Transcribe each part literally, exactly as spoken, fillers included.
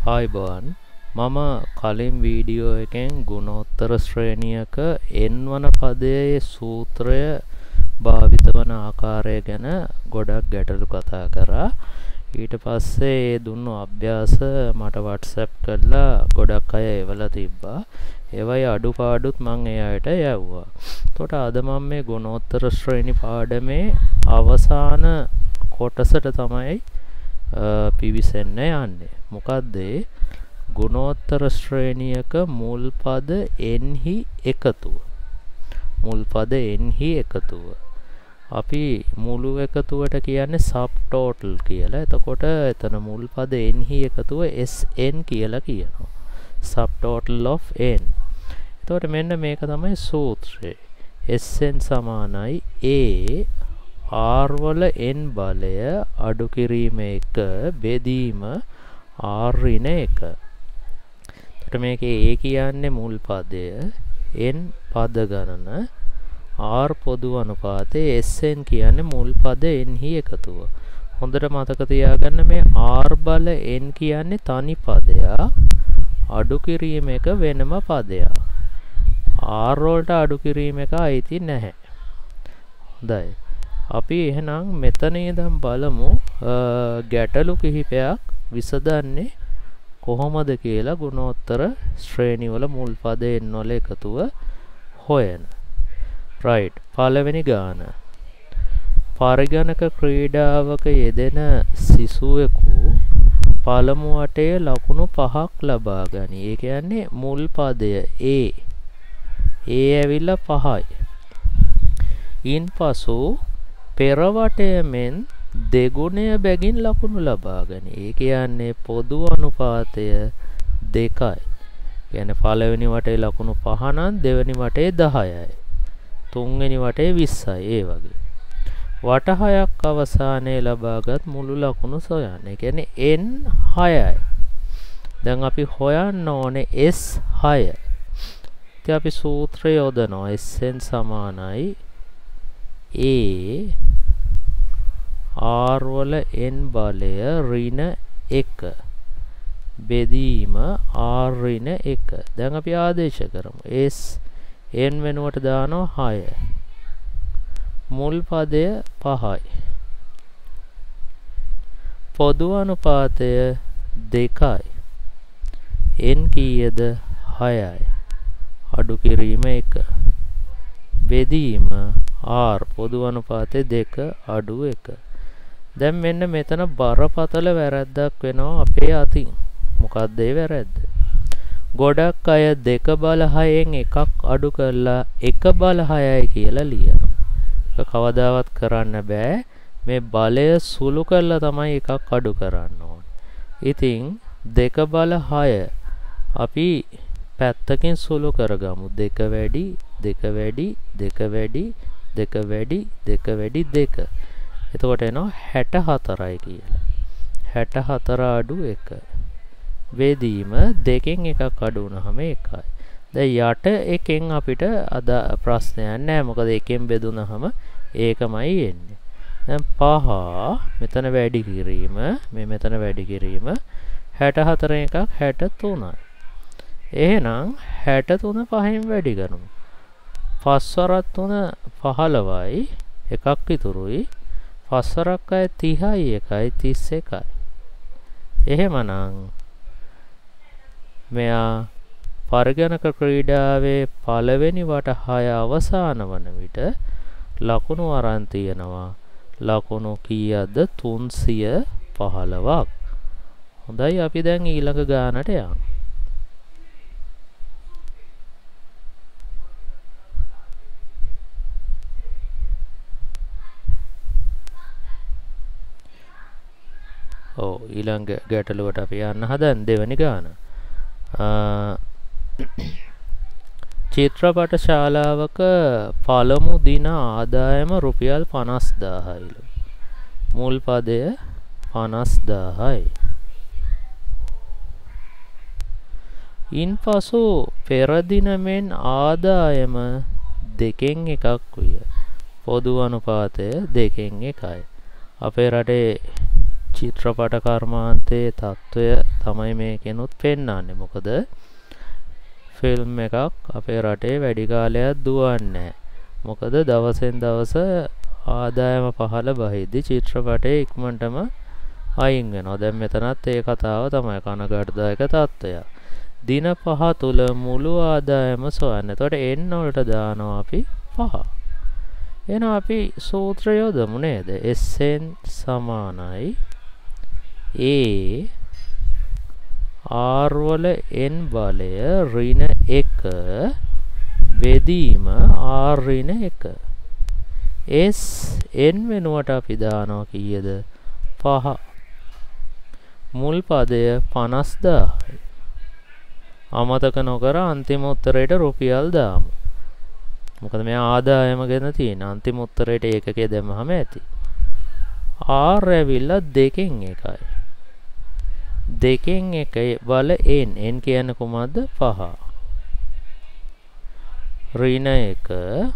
ආයිබෝවන් මම කලින් වීඩියෝ එකෙන් ගුණෝත්තර ශ්‍රේණියක n වන පදයේ සූත්‍රය භාවිත වන ආකාරය ගැන ගොඩක් ගැටලු කතා කරා. ඊට පස්සේ ඒ දුන්නු අභ්‍යාස මට WhatsApp කරලා ගොඩක් අය එවලා තිබ්බා. ඒවයි අඩුපාඩුත් මම ඒ අයට යවුවා. එතකොට අද මම මේ ගුණෝත්තර ශ්‍රේණි පාඩමේ අවසාන කොටසට තමයි පිවිසෙන්න යන්නේ. මොකද්ද ගුණෝත්තර ශ්‍රේණියක මුල් පද n හි එකතුව. මුල් පද n හි එකතුව. අපි මුළු එකතුවට කියන්නේ සබ් ටෝටල් කියලා. එතකොට එතන මුල් පද n හි එකතුව sn කියලා කියනවා. sub total of n. එතකොට මෙන්න මේක තමයි සූත්‍රය. sn සමානයි a r වල n බලය අඩු කිරීම එක බෙදීම r ඍණ එක. එතකොට මේකේ a කියන්නේ මුල් පදය, n පද ගණන, r පොදු අනුපාතය, sn කියන්නේ මුල් පද n හි එකතුව. හොඳට මතක තියාගන්න මේ r බල n කියන්නේ තනි පදයක්, අඩු කිරීම එක වෙනම පදයක්. r වලට අඩු කිරීම එක අයිති නැහැ. හොඳයි. අපි එහෙනම් මෙතන ඉඳන් බලමු ගැටලු කිහිපයක් විසඳන්නේ කොහොමද කියලා ගුණෝත්තර ශ්‍රේණි වල මුල් පද n වල එකතුව හොයන. right. පළවෙනි ගාන. පරිගණක ක්‍රීඩාවක යෙදෙන සිසුවෙකු පළමු වටයේ ලකුණු පහක් ලබා ගනී. ඒ කියන්නේ මුල් පදය a. a ඇවිල්ලා පහයි. ඉන්පසු පෙර වටය මෙන් දෙගුණය බැගින් ලකුණු ලබා ගනී. ඒ කියන්නේ පොදු අනුපාතය දෙකයි. කියන්නේ පළවෙනි වටේ ලකුණු පහ නම් දෙවෙනි වටේ දහයයි. තුන්වෙනි වටේ විස්සයි. ඒ වගේ. වට හයක් අවසානයේ ලබාගත් මුළු ලකුණු සොයන්න. ඒ කියන්නේ n හයයි. දැන් අපි හොයන්න ඕනේ s හය. ඉතින් අපි සූත්‍රය යොදනවා. sn සමානයි a r වල n බලය ඍණ එක බෙදීම r ඍණ එක. දැන් අපි ආදේශ කරමු. s n වෙනුවට දානවා හය. මුල් පදය පහයි. පොදු අනුපාතය දෙකයි. n කීයද? හයයි. අඩු කිරීම එක. බෙදීම r පොදු අනුපාතය දෙක අඩු එක. දැන් මෙන්න මෙතන බරපතල වැරැද්දක් වෙනවා අපේ අතින්. මොකක්ද ඒ වැරැද්ද? ගොඩක් අය දෙක බල හයෙන් එකක් අඩු කරලා එක බල හයයි කියලා ලියනවා. ඒක කවදාවත් කරන්න බෑ. මේ බලය සුළු කරලා තමයි එකක් අඩු කරන්න ඕනේ. ඉතින් දෙක බල හය අපි පැත්තකින් සුළු කරගමු. දෙක වැඩි දෙක වැඩි දෙක වැඩි දෙක වැඩි දෙක වැඩි දෙක. එතකොට එනවා හැට හතරයි කියලා. හැට හතර අඩු එක. බෙදීම දෙකෙන් එකක් අඩු වුණාම එකයි. දැන් යට එකෙන් අපිට අද ප්‍රශ්නයක් නැහැ. මොකද එකෙන් බෙදුනහම ඒකමයි එන්නේ. දැන් පහ මෙතන වැඩි කිරීම මේ මෙතන වැඩි කිරීම හැට හතරෙන් එකක් හැට තුනයි. එහෙනම් හැට තුන පහෙන් වැඩි කරමු. පස් වරක් තුන පහළොවයි එකක් ඉතුරුයි. පස් වරක් අය තිහයි එකයි තිස් එකයි. එහෙමනම් මෙයා පරිගණක ක්‍රීඩාවේ පළවෙනි වට හය අවසාන වන විට ලකුණු අරන් තියනවා. ලකුණු කීයද? තුන්සිය පහළොවක්. හොඳයි. අපි දැන් ඊළඟ ගානට යමු. ඔව් ඊළඟ ගැටලුවට අපි යන්න හදන දෙවෙනි ගාන. චිත්‍රපට ශාලාවක පළමු දින ආදායම රුපියල් පනස් දාහයිලු. මුල් පදය පනස් දාහයි. ඉන්පසු පෙර දින මෙන් ආදායම දෙකෙන් එකක් විය. පොදු අනුපාතය දෙකෙන් එකයි. අපේ රටේ චිත්‍රපට කර්මාන්තයේ තත්වය තමයි මේකෙනුත් පෙන්වන්නේ. මොකද ෆිල්ම් එකක් අපේ රටේ වැඩි කාලයක් දුවන්නේ නැහැ. මොකද දවසෙන් දවස ආදායම පහළ බහිද්දි චිත්‍රපටයේ ඉක්මනටම අයින් වෙනවා. දැන් මෙතනත් ඒ කතාව තමයි කනගාටුදායක තත්ත්වයක්. දින පහ තුල මුළු ආදායම සොයන්න. එතකොට n වලට දානවා අපි පහ. එහෙනම් අපි සූත්‍රය යොදමු නේද? Sn සමානයි a r වල n බලය ඍණ එක බෙදීම r ඍණ එක. S n වෙනුවට අපි දානවා කීයද? පහ. මුල් පදය පනස් දාහයි. අමතක නොකර අන්තිම උත්තරයට රුපියල් දාමු. මොකද මේ ආදායම ගැන තියෙන අන්තිම උත්තරයට ඒකකයේ දැම්මම ඇති. r ඇවිල්ලා දෙකෙන් එකයි. දෙකෙන් එක බල n. n කියන්නේ කොහමද? පහ. ඍණ එක.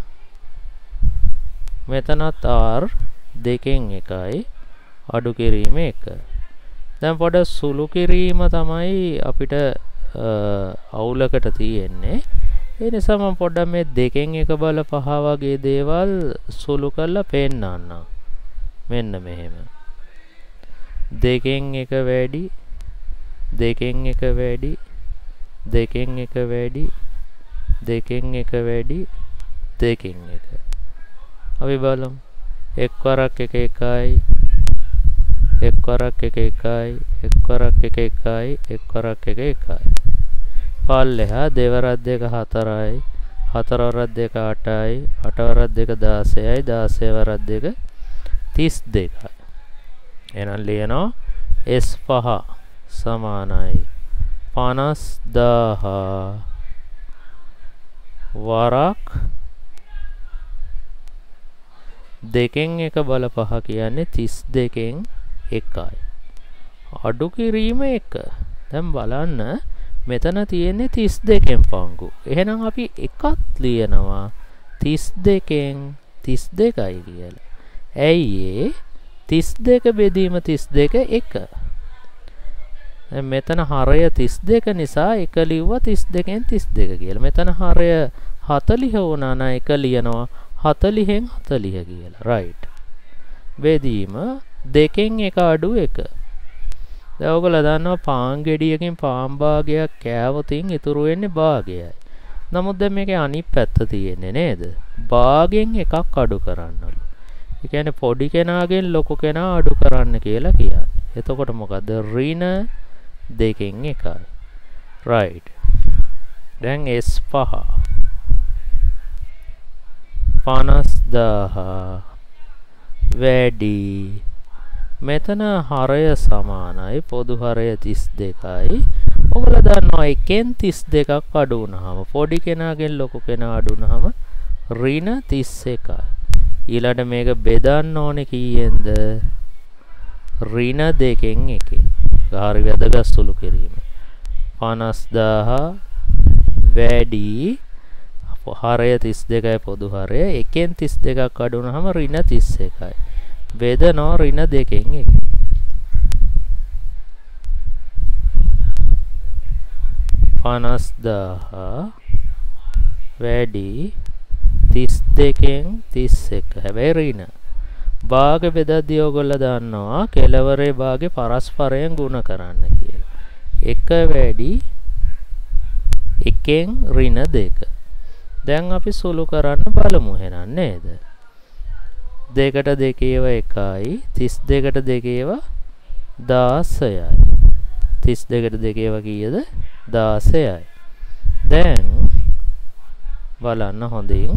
මෙතනත් r දෙකෙන් එකයි. අඩු කිරීම එක. දැන් පොඩ සුළු කිරීම තමයි අපිට අවුලකට තියෙන්නේ. ඒ නිසා මම පොඩ්ඩක් මේ දෙකෙන් එක බල පහ වගේ දේවල් සුළු කරලා පෙන්නන්නම්. මෙන්න මෙහෙම. දෙකෙන් එක වැඩි, දෙකෙන් එක වැඩි, දෙකෙන් එක වැඩි, දෙකෙන් එක වැඩි, දෙකෙන් එක. අපි බලමු. එක් වරක් එක එකයි, එක් වරක් එක එකයි, එක් වරක් එක එකයි, එක් වරක් එක එකයි. පල්ලෙහා දෙවරක් දෙක හතරයි, හතර වරක් දෙක අටයි, අට වරක් දෙක දාසයයි, දාසය වරක් දෙක තිස් දෙකයි. එහෙනම් ලියනවා S පහ සමානයි පනස් දාහ වරක් දෙකෙන් එක බල පහ කියන්නේ තිස් දෙකෙන් එකයි. අඩු කිරීම එක. දැන් බලන්න මෙතන තියෙන්නේ තිස් දෙකෙන් පංගු. එහෙනම් අපි එකක් ලියනවා තිස් දෙකෙන් තිස් දෙකයි කියලා. ඇයි ඒ? තිස් දෙක බෙදීම තිස් දෙක එක. දැන් මෙතන හරය තිස් දෙක නිසා එක ලිව්වා තිස් දෙකෙන් තිස් දෙක කියලා. මෙතන හරය හතලිහ වුණා නම් එක ලියනවා හතලිහෙන් හතලිහ කියලා. රයිට්. බෙදීම දෙකෙන් එක අඩු එක. දැන් ඔයගොල්ලෝ දන්නවා පාන් ගෙඩියකින් පාන් භාගයක් කෑවොතින් ඉතුරු වෙන්නේ භාගයයි. නමුත් දැන් මේකේ අනිත් පැත්ත තියෙන්නේ නේද? භාගෙන් එකක් අඩු කරන්නලු. ඒ කියන්නේ පොඩි කෙනාගෙන් ලොකු කෙනා අඩු කරන්න කියලා කියන්නේ. එතකොට මොකද? ඍණ දෙකෙන් එකයි. රයිට්. දැන් S පහ පනස් දාහ වැඩි. මෙතන හරය සමානයි පොදු හරය තිස් දෙකයි. ඔයගොල්ලෝ දන්නවා එකෙන් තිස් දෙකක් අඩු වුණාම පොඩි කෙනාගෙන් ලොකු කෙනා අඩු වුණාම ඍණ තිස් එකයි. ඊළඟට මේක බෙදන්න ඕනේ කීයෙන්ද? ඍණ දෙකෙන් එකෙන්. හරි වැදගත් සුළු කිරීම. පනස් දාහ වැඩි හරය තිස් දෙකයි පොදු හරය. එකෙන් තිස් දෙකක් අඩු වුණාම ඍණ තිස් එකයි. බෙදනවා ඍණ දෙකෙන් එකෙන්. පනස් දාහ වැඩි තිස් දෙකෙන් තිස් එක. හැබැයි ඍණ. භාග බෙදද්දී ඔයගොල්ලෝ දන්නවා කෙලවරේ භාගේ පරස්පරයෙන් ගුණ කරන්න කියලා. එක වැඩි එකෙන් ඍණ දෙක. දැන් අපි සුළු කරන්න බලමු එහෙනම් නේද? දෙකට දෙකේව එකයි, තිස් දෙකට දෙකේව දාසයයි. තිස් දෙකට දෙකේව කීයද? දාසයයි. දැන් බලන්න හොඳින්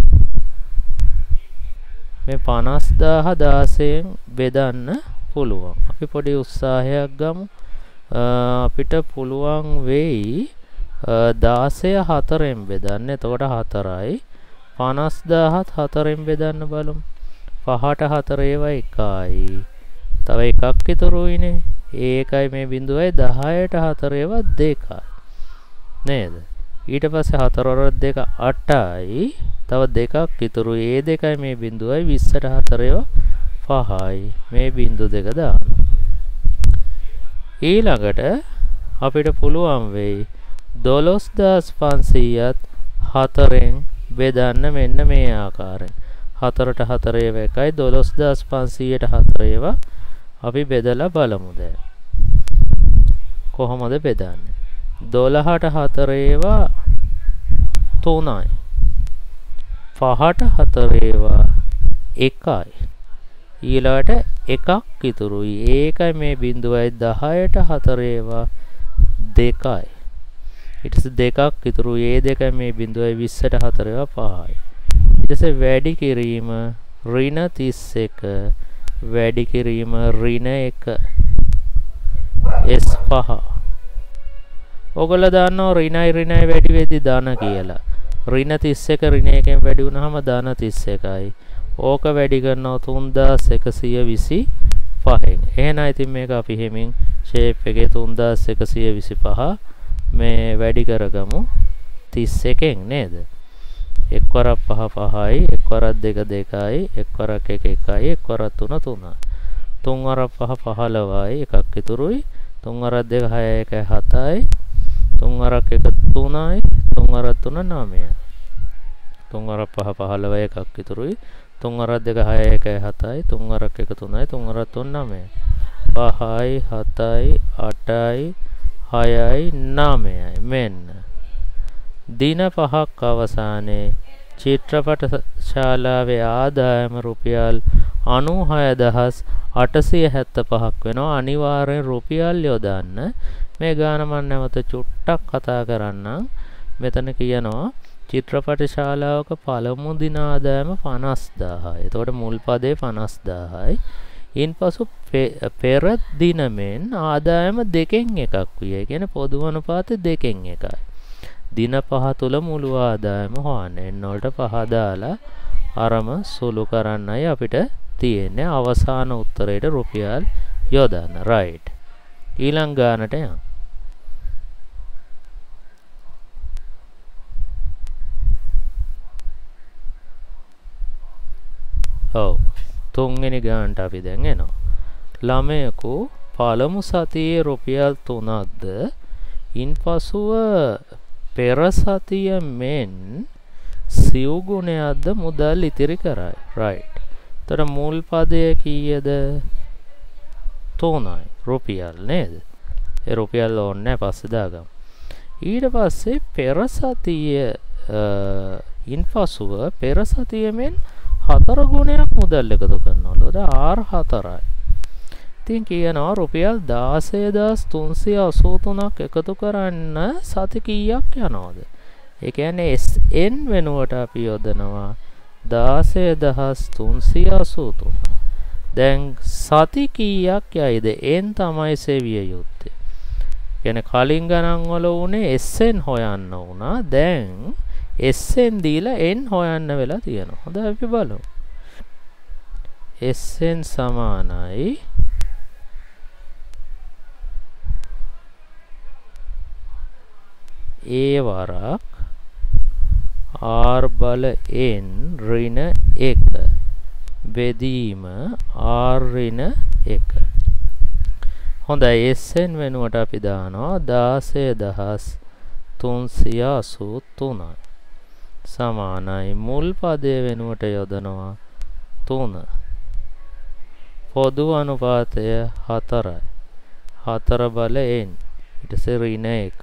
මේ පනස් දාහ දාසයෙන් බෙදන්න පුළුවන්. අපි පොඩි උත්සාහයක් ගමු. අපිට පුළුවන් වෙයි දාසය හතරෙන් බෙදන්න. එතකොට හතරයි. පනස් දාහත් හතරෙන් බෙදන්න බලමු. පහට හතර ඒවා එකයි. තව එකක් ඉතුරුයිනේ. ඒකයි මේ බිඳුවයි දහයට හතර ඒවා දෙකයි. නේද? ඊට පස්සේ හතර වරක් දෙක අටයි. තව දෙකක් ඉතුරුයි. ඒ දෙකයි මේ බිඳුවයි විස්සට හතර ඒවා පහයි. මේ බිඳු දෙක දානවා. ඊළඟට අපිට පුළුවන් වෙයි දොළොස් හදාස් පන්සීයත් හතරෙන් බෙදන්න මෙන්න මේ ආකාරයෙන්. හතරට හතර ඒවා එකයි දොළොස් හදාස් පන්සීයට හතර ඒවා අපි බෙදලා බලමු දැන්. කොහොමද බෙදන්නේ? දොළහට හතර ඒවා තුනයි. පහට හතර ඒවා එකයි. ඊළඟට එකක් ඉතුරුයි. ඒකයි මේ බිඳුවයි දහයට හතර ඒවා දෙකයි. ඊට පස්සේ දෙකක් ඉතුරුයි. ඒ දෙකයි මේ බිඳුවයි විස්සට හතර ඒවා පහයි. ඊට පස්සේ වැඩි කිරීම ඍණ තිස් එක වැඩි කිරීම ඍණ එක එස් පහ. ඔයගොල්ලෝ දන්නවා ඍණයි ඍණයි වැඩි වෙද්දි ධන කියලා. ඍණ තිස් එක ඍණ එකෙන් වැඩි වුණාම ධන තිස් එකයි. ඕක වැඩි කරනවා තුන්දාස් එකසිය විසි පහෙන්. එහෙනම් ඉතින් මේක අපි හිමින් ෂේප් එකේ තුන්දාස් එකසිය විසි පහ මේ වැඩි කරගමු තිස් එකෙන් නේද? එක් වරක් පහ පහයි, එක් වරක් දෙක දෙකයි, එක් වරක් එක එකයි, එක් වරක් තුන තුනයි. තුන් වරක් පහ පහළොවයි, එකක් ඉතුරුයි. තුන් වරක් දෙක හයයි, එකයි හතයි. තුන් වරක් එක තුනයි, තුන් වරක් තුන නවයයි. තුන් වරක් පහ පහළොවයි, එකක් ඉතුරුයි. තුන් වරක් දෙක හයයි, එකයි හතයි. තුන් වරක් එක තුනයි, තුන් වරක් තුන නවයයි. පහයි, හතයි, අටයි, හයයි, නවයයි. මෙන්න දින පහක් අවසානයේ චිත්‍රපට ශාලාවේ ආදායම රුපියල් අනූහය හදාස් අටසිය හැත්තෑ පහක් වෙනවා. අනිවාර්යෙන් රුපියල් යොදන්න. මේ ගාන මම නැවත චුට්ටක් කතා කරන්නම්. මෙතන කියනවා චිත්‍රපට ශාලාවක පළමු දින ආදායම පනස් දාහයි. එතකොට මුල් පදේ පනස් දාහයි. ඉන්පසු පෙර දින මෙන් ආදායම දෙකෙන් එකක් විය. ඒ කියන්නේ පොදු අනුපාතය දෙකෙන් එකයි. දින පහ තුල මුළු ආදායම හොයන්න. එන්න වලට පහ දාලා අරම සුළු කරන්නයි අපිට තියෙන්නේ. අවසාන උත්තරේට රුපියල් යොදන්න. රයිට්. ඊළඟ ගානට යන්න. ඔව්. තුන්වෙනි ගානට අපි දැන් එනවා. ළමයෙකු පළමු සතියේ රුපියල් තුනක්ද ඉන්පසුව පෙර සතිය මෙන් සිව් ගුණයක්ද මුදල් ඉතිරි කරයි. රයිට්. එතකොට මුල් පදය කීයද? තුනයි. රුපියල් නේද? ඒ රුපියල් ඕනේ පස්සේ දාගමු. ඊට පස්සේ පෙර සතිය ඉන්පසුව පෙර සතිය මෙන් හතර ගුණයක් මුදල් එකතු කරනවලු. ආර් හතරයි. ඉතින් කියනවා රුපියල් දාසය හදාස් තුන්සිය අසූ තුනක් එකතු කරන්න සති කීයක් යනවද? ඒ කියන්නේ එස් එන් වෙනුවට අපි යොදනවා දාසය හදාස් තුන්සිය අසූ තුන. දැන් සති කීයක් යයිද? එන් තමයි සෙවිය යුත්තේ. කියන්නේ කලින් ගණන් වල උනේ එස් එන් හොයන්න උනා. දැන් එස් එන් දීලා එන් හොයන්න වෙලා තියෙනවා. හොඳයි අපි බලමු. එස් එන් සමානයි ඒ වරක් ආර් බල එන් ඍණ එක බෙදීම ආර් ඍණ එක. හොඳයි එස් එන් වෙනුවට අපි දානවා දාසය හදාස් තුන්සිය අසූ තුනයි සමානයි මුල් පදයේ වෙනුවට යොදනවා තුන. පොදු අනුපාතය හතරයි. හතර බල එන් ඊට පස්සේ ඍණ එක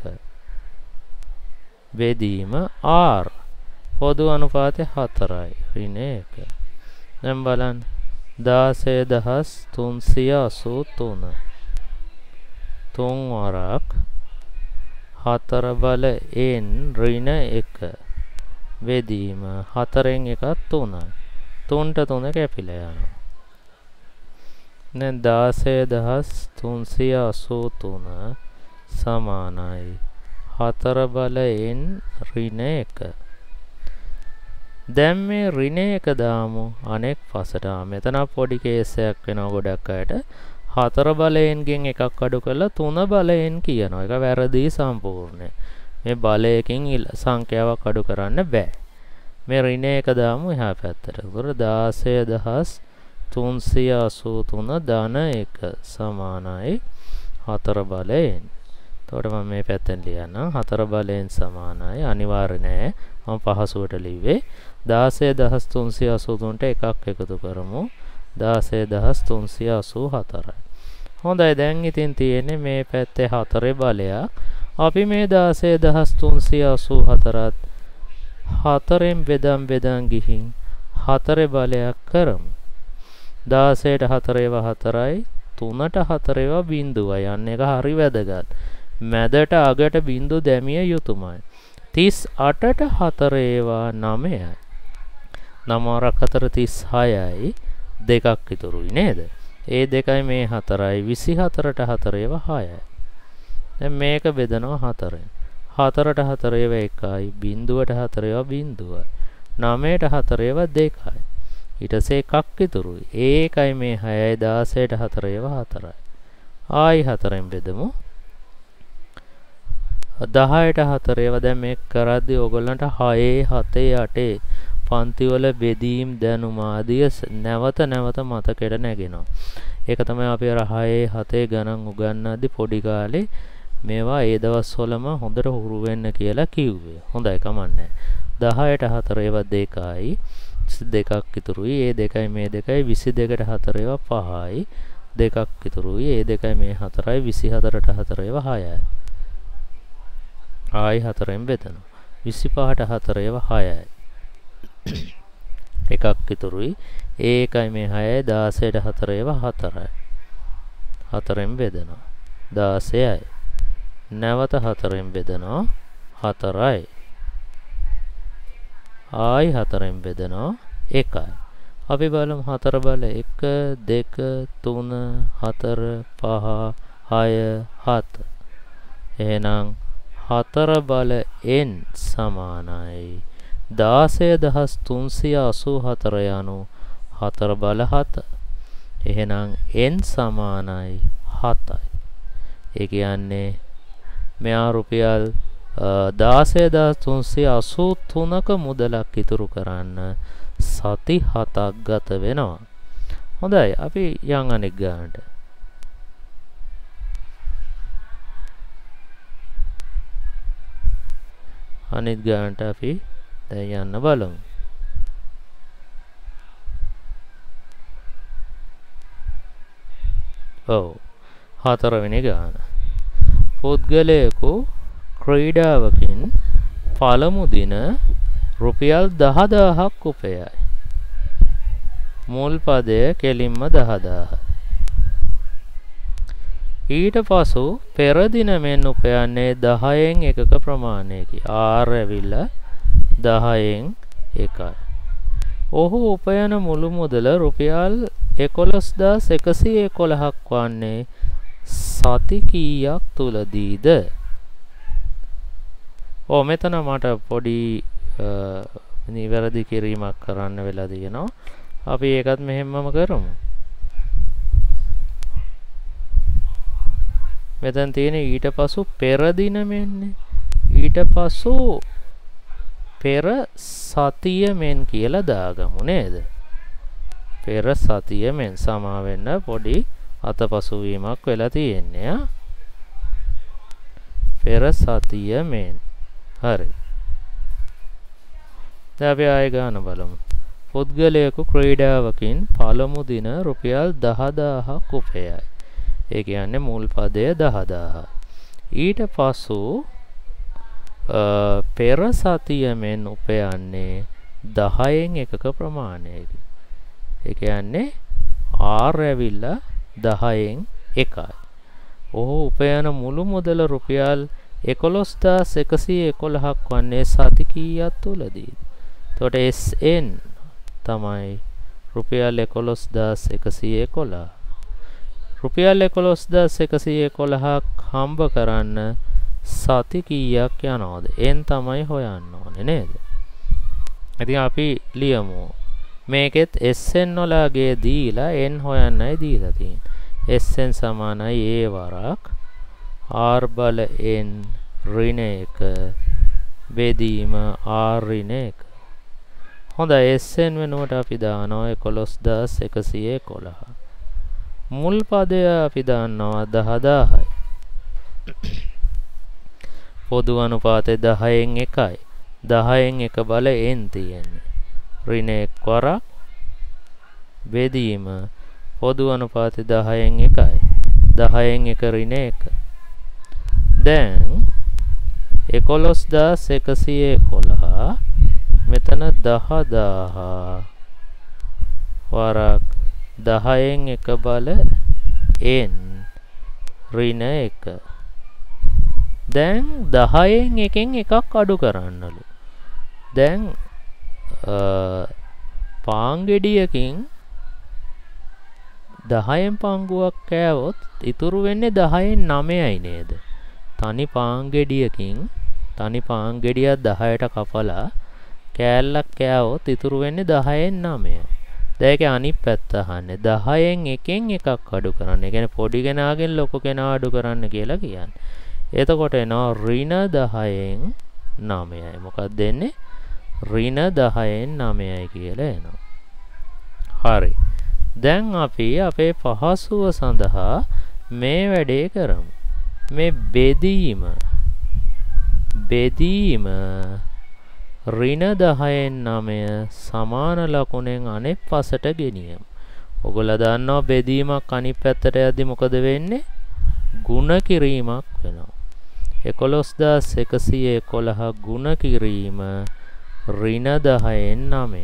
බෙදීම ආර් පොදු අනුපාතය හතරයි ඍණ එක. දැන් බලන්න දාසය හදාස් තුන්සිය අසූ තුන තුන් වරක් හතර බල එන් ඍණ එක බෙදීම හතරෙන් එකක් තුනයි. තුනට තුන කැපිලා යනවා. දැන් දාසය හදාස් තුන්සිය අසූ තුන සමානයි හතර බල එන් ඍණ එක. දැන් මේ ඍණ එක දාමු අනෙක් පසට. මෙතන පොඩි කේස් එකක් වෙනවා ගොඩක් අයට. හතර බලයෙන්ගෙන් එකක් අඩු කරලා තුන බලයෙන් කියනවා. ඒක වැරදි සම්පූර්ණයි. මේ බලයකින් සංඛ්‍යාවක් අඩු කරන්න බෑ. මේ ඍණ එක දාමු එහා පැත්තට. ඒතකොට දාසය හදාස් තුන්සිය අසූ තුන ධන එක සමානයි හතර බලයෙන්. එතකොට මම මේ පැත්තෙන් ලියන්නම්. හතර බලයෙන් සමානයි. අනිවාර්ය නෑ. මම පහසුවට ලිව්වේ දාසය දහස් තුන්සිය අසූ තුනට එකක් එකතු කරමු. දාසය දහස් තුන්සිය අසූ හතරයි. හොඳයි දැන් ඉතින් තියෙන්නේ මේ පැත්තේ හතරේ බලයක්. අපි මේ දාසය දහස් තුන්සිය අසූ හතරත් හතරෙන් බෙදන් බෙදන් ගිහින් හතරේ බලයක් කරමු. දාසයට හතර ඒවා හතරයි, තුනට හතර ඒවා බිංදුවයි. යන්න එක හරි වැදගත්. මැදට අගට බිංදු දැමිය යුතුමයි. තිස් අටට හතර ඒවා නවයයි. නව වරක් හතර තිස් හයයි. දෙකක් ඉතුරුයි නේද? ඒ දෙකයි මේ හතරයි. විසිහතරට හතර ඒවා හයයි. දැන් මේක බෙදනවා හතරෙන්. හතරට හතර ඒවා එකයි, බිංදුවට හතර ඒවා බිංදුවයි. නවයට හතර ඒවා දෙකයි. ඊට පස්සේ එකක් ඉතුරුයි. ඒකයි මේ හයයි. දාසයට හතර ඒවා හතරයි. ආයි හතරෙන් බෙදමු. දහයට හතර ඒවා දැන් මේක කරද්දී ඔයගොල්ලන්ට හයේ හතේ අටේ පන්තිවල බෙදීම් දැනුම ආදිය නැවත නැවත මතකෙට නැගෙනවා. ඒක තමයි අපි අර හයේ හතේ ගණන් උගන්වද්දී පොඩි කාලේ මේවා ඒ දවස්වලම හොඳට හුරු වෙන්න කියලා කිව්වේ. හොඳයි කමන්නේ. දහයට හතර ඒවා දෙකයි. දෙකක් ඉතුරුයි. ඒ දෙකයි මේ දෙකයි විසි දෙකට හතර ඒවා පහයි. දෙකක් ඉතුරුයි. ඒ දෙකයි මේ හතරයි විසිහතරට හතර ඒවා හයයි. ආයි හතරෙන් බෙදනවා. විසිපහට හතර ඒවා හයයි. එකක් ඉතුරුයි. ඒකයි මේ හයයි. දාසයට හතර ඒවා හතරයි. හතරෙන් බෙදනවා. දාසයයි. නැවත හතරෙන් බෙදනවා. හතරයි. ආයි හතරෙන් බෙදනවා. එකයි. අපි බලමු හතර බල එක දෙක තුන හතර පහ හය හත. එහෙනම් හතර බල n සමානයි දාසය දහස් තුන්සිය අසූ හතර යනු හතර බල හත. එහෙනම් n සමානයි හතයි. ඒ කියන්නේ මෙයා රුපියල් දාසය දහස් තුන්සිය අසූ තුනක මුදලක් ඉතුරු කරන්න සති හතක් ගත වෙනවා. හොඳයි අපි යන් අනෙක් ගානට. අනිත් ගානට අපි දැන් යන්න බලමු. ඔව් හතරවෙනි ගාන. පුද්ගලයෙකු ක්‍රීඩාවකින් පළමු දින රුපියල් දහදාහක් උපයයි. මුල් පදය කෙලින්ම දහදාහයි. ඊට පසු පෙර දින මෙන් උපයන්නේ දහයෙන් එකක ප්‍රමාණයකි. R ඇවිල්ලා දහයෙන් එකයි. ඔහු උපයන මුළු මුදල රුපියල් එකොළොස් හදාස් එකසිය එකොළහක් වන්නේ සති කීයක් තුලදීද? ඔව් මෙතන මට පොඩි නිවැරදි කිරීමක් කරන්න වෙලා තියෙනවා. අපි ඒකත් මෙහෙමම කරමු. මෙතන තියෙන ඊට පසු පෙර දින මෙන්නේ. ඊට පසු පෙර සතිය මෙන් කියලා දාගමු නේද? පෙර සතිය මෙන් සමා වෙන්න පොඩි අතපසු වීමක් වෙලා තියෙන්නේ. පෙර සතිය මෙන්. හරි. දැන් අපි ආයෙ ගාන බලමු. පුද්ගලයෙකු ක්‍රීඩාවකින් පළමු දින රුපියල් දහදාහක් උපයයි. ඒ කියන්නේ මුල් පදය දහදාහයි. ඊට පසු පෙර සතිය මෙන් උපයන්නේ දහයෙන් එකක ප්‍රමාණයකි. ඒ කියන්නේ R ඇවිල්ලා දහයෙන් එකයි. ඔහු උපයන මුළු මුදල රුපියල් එකොළොස් හදාස් එකසිය එකොළහක් වන්නේ සති කීයක් තුලදී? එතකොට Sn තමයි රුපියල් එකොළොස් හදාස් එකසිය එකොළහ. රුපියල් එකොළොස් හදාස් එකසිය එකොළහක් හම්බ කරන්න සති කීයක් යනවද? n තමයි හොයන්න ඕනේ නේද? ඉතින් අපි ලියමු. මේකෙත් Sn වලගේ දීලා n හොයන්නයි දීලා තියෙන්නේ. Sn සමානයි a වරක් R බල n ඍණ එක බෙදීම R ඍණ එක. හොඳයි Sn වෙනුවට අපි දානවා එකොළොස් හදාස් එකසිය එකොළහ. මුල් පදය අපි දානවා දහදාහයි. පොදු අනුපාතය දහයෙන් එකයි. දහයෙන් එක බල n තියෙන්නේ. ඍණ එක් වරක් බෙදීම පොදු අනුපාතය දහයෙන් එකයි. දහයෙන් එක ඍණ එක. දැන් එකොළොස් හදාස් එකසිය එකොළහ මෙතන දහ දාහ වරක් දහයෙන් එක බල n ඍණ එක. දැන් දහයෙන් එකෙන් එකක් අඩු කරන්නලු. දැන් පාන් ගෙඩියකින් දහයෙන් පංගුවක් කෑවොත් ඉතුරු වෙන්නේ දහයෙන් නවයයි නේද? තනි පාන් ගෙඩියකින් තනි පාන් ගෙඩියක් දහයට කපලා කෑල්ලක් කෑවොත් ඉතුරු වෙන්නේ දහයෙන් නවයයි. දැන් ඒකේ අනිත් පැත්ත අහන්නේ දහයෙන් එකෙන් එකක් අඩු කරන්න. ඒ කියන්නේ පොඩි කෙනාගෙන් ලොකු කෙනා අඩු කරන්න කියලා කියන්නේ. එතකොට එනවා ඍණ දහයෙන් නවයයි. මොකක්ද දෙන්නේ? ඍණ දහයෙන් නවයයි කියලා එනවා. හරි. දැන් අපි අපේ පහසුව සඳහා මේ වැඩේ කරමු. මේ බෙදීම බෙදීම ඍණ දහයෙන් නවය සමාන ලකුණෙන් අනෙක් පසට ගෙනියමු. ඔයගොල්ලෝ දන්නවා බෙදීමක් අනිත් පැත්තට යද්දි මොකද වෙන්නේ? ගුණ කිරීමක් වෙනවා. එකොළොස් හදාස් එකසිය එකොළහ ගුණ කිරීම ඍණ දහයෙන් නවය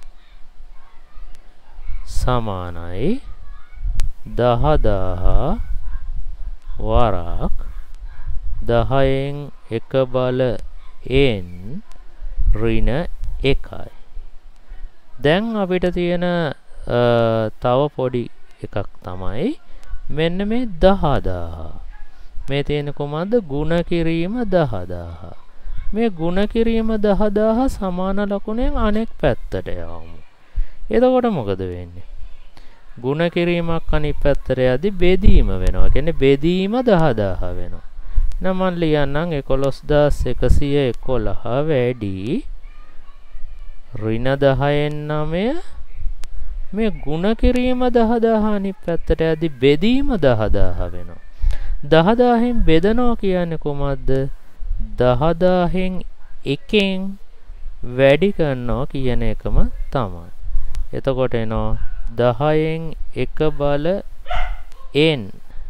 සමානයි දහ දාහ වරක් දහයෙන් එක බල n ඍණ එකයි. දැන් අපිට තියෙන තව පොඩි එකක් තමයි මෙන්න මේ දහ දාහ. මේ තියෙන කොහමද? ගුණ කිරීම දහ දාහ. මේ ගුණ කිරීම දහ දාහ සමාන ලකුණෙන් අනෙක් පැත්තට යවමු. එතකොට මොකද වෙන්නේ? ගුණ කිරීමක් අනිත් පැත්තට යද්දි බෙදීම වෙනවා. කියන්නේ බෙදීම දහ දාහ වෙනවා. නම් මම ලියන්නම් එකොළොස් හදාස් එකසිය එකොළහ වැඩි ඍණ දහයෙන් නවය මේ ගුණ කිරීම දහ දාහ අනිත් පැත්තට යද්දි බෙදීම දහ දාහ වෙනවා. දහ දාහෙන් බෙදනවා කියන්නේ කොහොමද? දහ දාහෙන් එකෙන් වැඩි කරනවා කියන එකම තමයි. එතකොට එනවා දහයෙන් එක බල n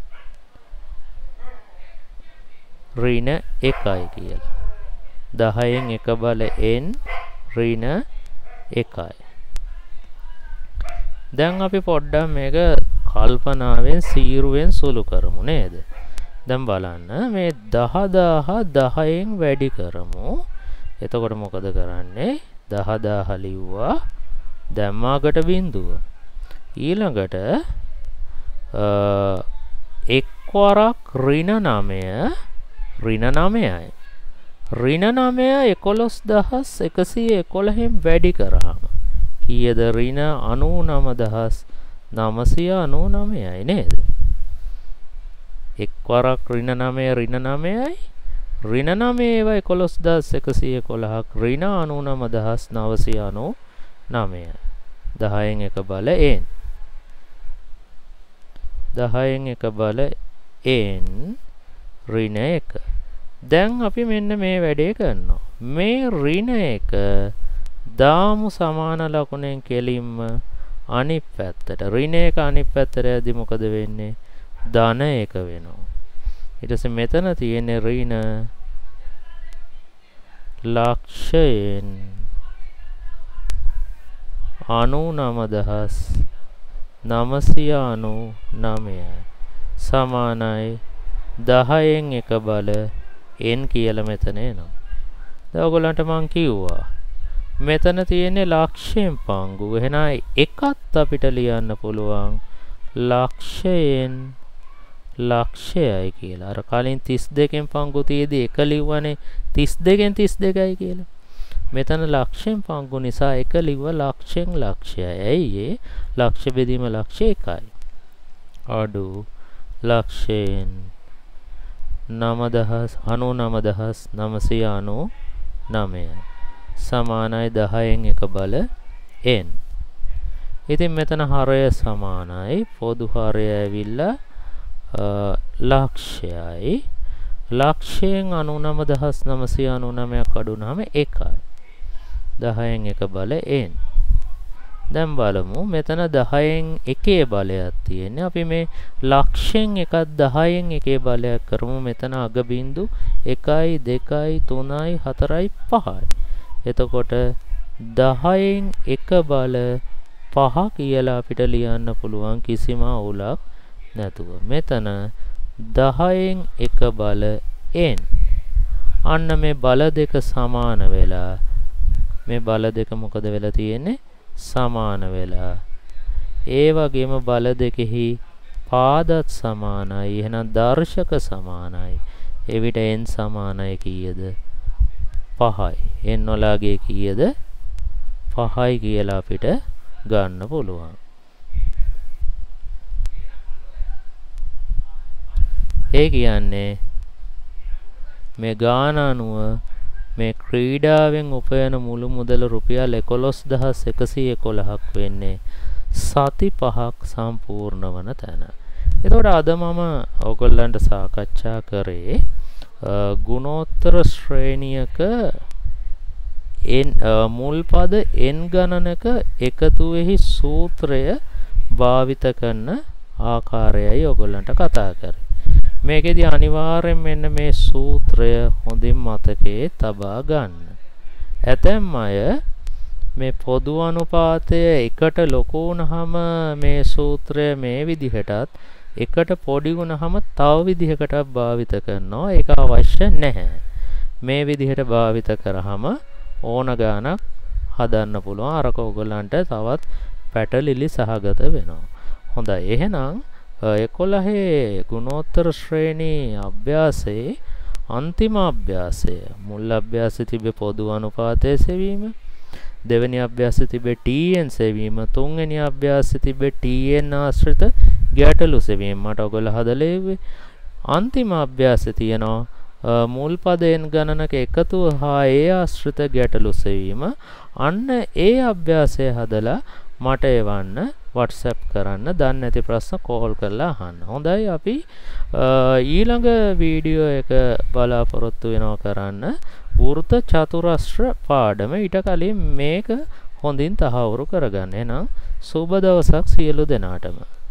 ඍණ එකයි කියලා. දහයෙන් එක බල n ඍණ එකයි. දැන් අපි පොඩ්ඩක් මේක කල්පනාවෙන් සීරුවෙන් සුළු කරමු නේද? දැන් බලන්න මේ දහ දාහ දහයෙන් වැඩි කරමු. එතකොට මොකද කරන්නේ? දහ දාහ ලිව්වා දැම්මාකට බිඳුව. ඊළඟට එක් වරක් ඍණ නවය ඍණ නවයයි. ඍණ නවය එකොළොස් හදාස් එකසිය එකොළහෙන් වැඩි කරාම කීයද? ඍණ අනූනව දහස් නවසිය අනූනවයයි නේද? එක් වරක් ඍණ නවය ඍණ නවයයි. ඍණ නවය ඒවා එකොළොස් හදාස් එකසිය එකොළහක් ඍණ අනූනව දහස් නවසිය අනූනවයයි. දහයෙන් එක බල n දහයෙන් එක බල n ඍණ එක. දැන් අපි මෙන්න මේ වැඩේ කරනවා. මේ ඍණ එක දාමු සමාන ලකුණෙන් කෙලින්ම අනිත් පැත්තට. ඍණ එක අනිත් පැත්තට යද්දි මොකද වෙන්නේ? ධන එක වෙනවා. ඊට පස්සේ මෙතන තියෙන්නේ ඍණ ලක්ෂයෙන් අනූනව දහස් නවසිය අනූනවයයි සමානයි දහයෙන් එක බල n කියලා මෙතන එනවා. දැන් ඔයගොල්ලන්ට මං කිව්වා මෙතන තියෙන්නේ ලක්ෂයෙන් පංගු. එහෙනම් එකත් අපිට ලියන්න පුළුවන් ලක්ෂයෙන් ලක්ෂයයි කියලා. අර කලින් තිස් දෙකෙන් පංගු තියේදී එක ලිව්වනේ තිස් දෙකෙන් තිස් දෙකයි කියලා. මෙතන ලක්ෂයෙන් පංගු නිසා එක ලිව්ව ලක්ෂයෙන් ලක්ෂයයි. ඇයි ඒ? ලක්ෂ බෙදීම ලක්ෂ එකයි. අඩු ලක්ෂයෙන් නවදහස් අනූනව දහස් නවසිය අනූනවයයි සමානයි දහයෙන් එක බල n. ඉතින් මෙතන හරය සමානයි පොදු හරය ඇවිල්ලා ලක්ෂයයි. ලක්ෂයෙන් අනූනම දහස් නවසිය අනූනමයක් අඩුනහම එකයි. දහයෙන් එක බලය n. දැන් බලමු මෙතන දහයෙන් එකේ බලයක් තියෙන්නේ. අපි මේ ලක්ෂයෙන් එකක් දහයෙන් එකේ බලයක් කරමු. මෙතන අග බිංදු එකයි දෙකයි තුනයි හතරයි පහයි. එතකොට දහයෙන් එක බල පහ කියලා අපිට ලියන්න පුළුවන් කිසිම අවුලක් නැතුව. මෙතන දහයෙන් එක බල n. අන්න මේ බල දෙක සමාන වෙලා මේ බල දෙක මොකද වෙලා තියෙන්නේ? සමාන වෙලා. ඒ වගේම බල දෙකෙහි පාදත් සමානයි. එහෙනම් දර්ශක සමානයි. එවිට n සමානයි කීයද? පහයි. n වලගේ කීයද? පහයි කියලා අපිට ගන්න පුළුවන්. ඒ කියන්නේ මේ ගාන අනුව මේ ක්‍රීඩාවෙන් උපයන මුළු මුදල රුපියල් එකොළොස් දහස් එකසිය එකොළහක් වෙන්නේ සති පහක් සම්පූර්ණ වන තැන. එතකොට අද මම ඔයගොල්ලන්ට සාකච්ඡා කරේ ගුණෝත්තර ශ්‍රේණියක n මුල් පද n ගණනක එකතුවේහි සූත්‍රය භාවිත කරන ආකාරයයි ඔයගොල්ලන්ට කතා කරේ. මේකෙදි අනිවාර්යෙන් මෙන්න මේ සූත්‍රය හොඳින් මතකයේ තබා ගන්න. ඇතැම් අය මේ පොදු අනුපාතය එකට ලොකු වුණාම මේ සූත්‍රය මේ විදිහටත් එකට පොඩි වුණාම තව විදිහකටත් භාවිත කරනවා. ඒක අවශ්‍ය නැහැ. මේ විදිහට භාවිත කරාම ඕන ගානක් හදන්න පුළුවන්. අරක ඔයගලන්ට තවත් පැටලිලි සහගත වෙනවා. හොඳයි. එහෙනම් එකොළහේ ගුණෝත්තර ශ්‍රේණී අභ්‍යාසයේ අන්තිම අභ්‍යාසය මුල් අභ්‍යාසයේ තිබෙ පොදු අනුපාතය සෙවීම, දෙවෙනි අභ්‍යාසයේ තිබෙ tn සෙවීම, තුන්වෙනි අභ්‍යාසයේ තිබෙ tn ආශ්‍රිත ගැටලු සෙවීම මට ඔයගොල්ලෝ හදලා ඉන්නේ. අන්තිම අභ්‍යාසයේ තියෙනවා මුල් පද n ගණනක එකතුව හා ඒ ආශ්‍රිත ගැටලු සෙවීම. අන්න ඒ අභ්‍යාසය හදලා මට එවන්න WhatsApp කරන්න. දන්නේ නැති ප්‍රශ්න කෝල් කරලා අහන්න. හොඳයි අපි ඊළඟ වීඩියෝ එක බලාපොරොත්තු වෙනවා කරන්න වෘත්ත චතුරස්‍ර පාඩම. ඊට කලින් මේක හොඳින් තහවුරු කරගන්න. එහෙනම් සුබ දවසක් සියලු දෙනාටම.